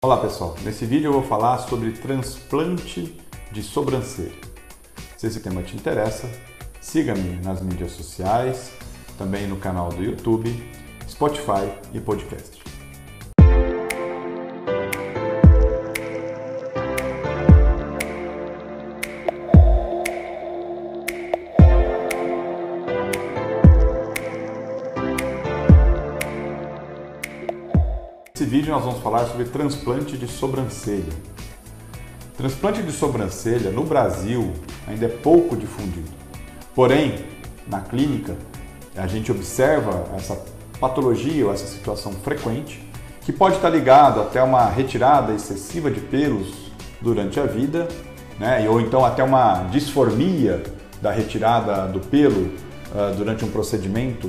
Olá pessoal, nesse vídeo eu vou falar sobre transplante de sobrancelha. Se esse tema te interessa, siga-me nas mídias sociais, também no canal do YouTube, Spotify e podcast. Nesse vídeo nós vamos falar sobre transplante de sobrancelha. Transplante de sobrancelha no Brasil ainda é pouco difundido. Porém, na clínica, a gente observa essa patologia ou essa situação frequente que pode estar ligado até uma retirada excessiva de pelos durante a vida, né? Ou então até uma disformia da retirada do pelo durante um procedimento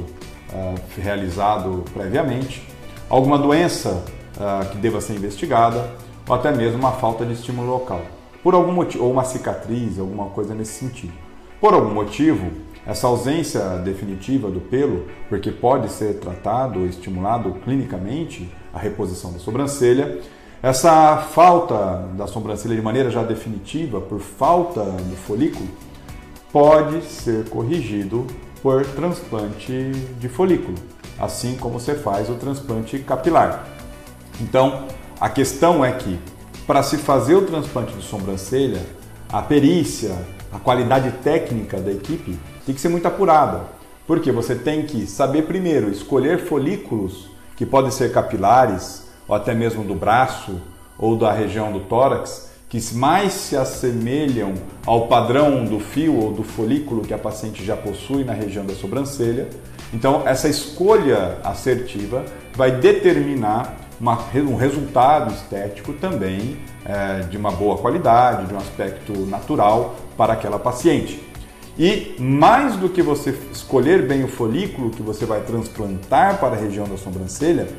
realizado previamente. Alguma doença que deva ser investigada, ou até mesmo uma falta de estímulo local, por algum motivo, ou uma cicatriz, alguma coisa nesse sentido. Por algum motivo, essa ausência definitiva do pelo, porque pode ser tratado ou estimulado clinicamente a reposição da sobrancelha, essa falta da sobrancelha de maneira já definitiva, por falta do folículo, pode ser corrigido por transplante de folículo, assim como você faz o transplante capilar. Então, a questão é que, para se fazer o transplante de sobrancelha, a perícia, a qualidade técnica da equipe tem que ser muito apurada, porque você tem que saber primeiro escolher folículos que podem ser capilares, ou até mesmo do braço ou da região do tórax, que mais se assemelham ao padrão do fio ou do folículo que a paciente já possui na região da sobrancelha. Então, essa escolha assertiva vai determinar um resultado estético também de uma boa qualidade, de um aspecto natural para aquela paciente. E mais do que você escolher bem o folículo que você vai transplantar para a região da sobrancelha,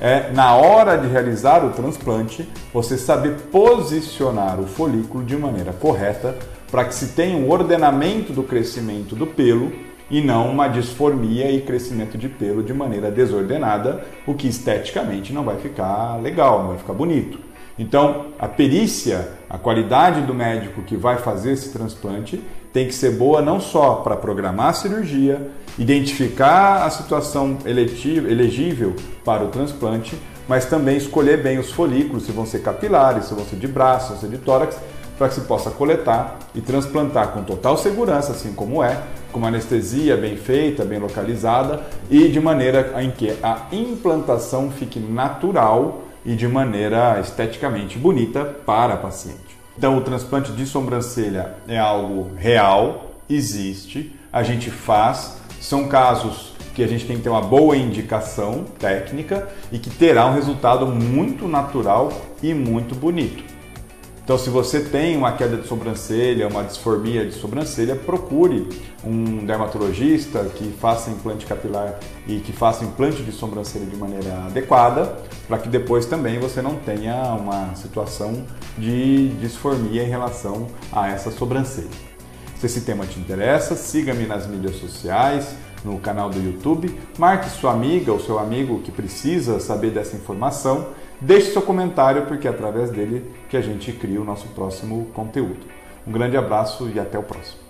na hora de realizar o transplante, você saber posicionar o folículo de maneira correta para que se tenha um ordenamento do crescimento do pelo e não uma disformia e crescimento de pelo de maneira desordenada, o que esteticamente não vai ficar legal, não vai ficar bonito. Então, a perícia, a qualidade do médico que vai fazer esse transplante tem que ser boa não só para programar a cirurgia, identificar a situação elegível para o transplante, mas também escolher bem os folículos, se vão ser capilares, se vão ser de braço, se vão ser de tórax, para que se possa coletar e transplantar com total segurança, assim como com uma anestesia bem feita, bem localizada e de maneira em que a implantação fique natural e de maneira esteticamente bonita para a paciente. Então, o transplante de sobrancelha é algo real, existe, a gente faz, são casos que a gente tem que ter uma boa indicação técnica e que terá um resultado muito natural e muito bonito. Então, se você tem uma queda de sobrancelha, uma disformia de sobrancelha, procure um dermatologista que faça implante capilar e que faça implante de sobrancelha de maneira adequada, para que depois também você não tenha uma situação de disformia em relação a essa sobrancelha. Se esse tema te interessa, siga-me nas mídias sociais, no canal do YouTube, marque sua amiga ou seu amigo que precisa saber dessa informação, deixe seu comentário porque é através dele que a gente cria o nosso próximo conteúdo. Um grande abraço e até o próximo.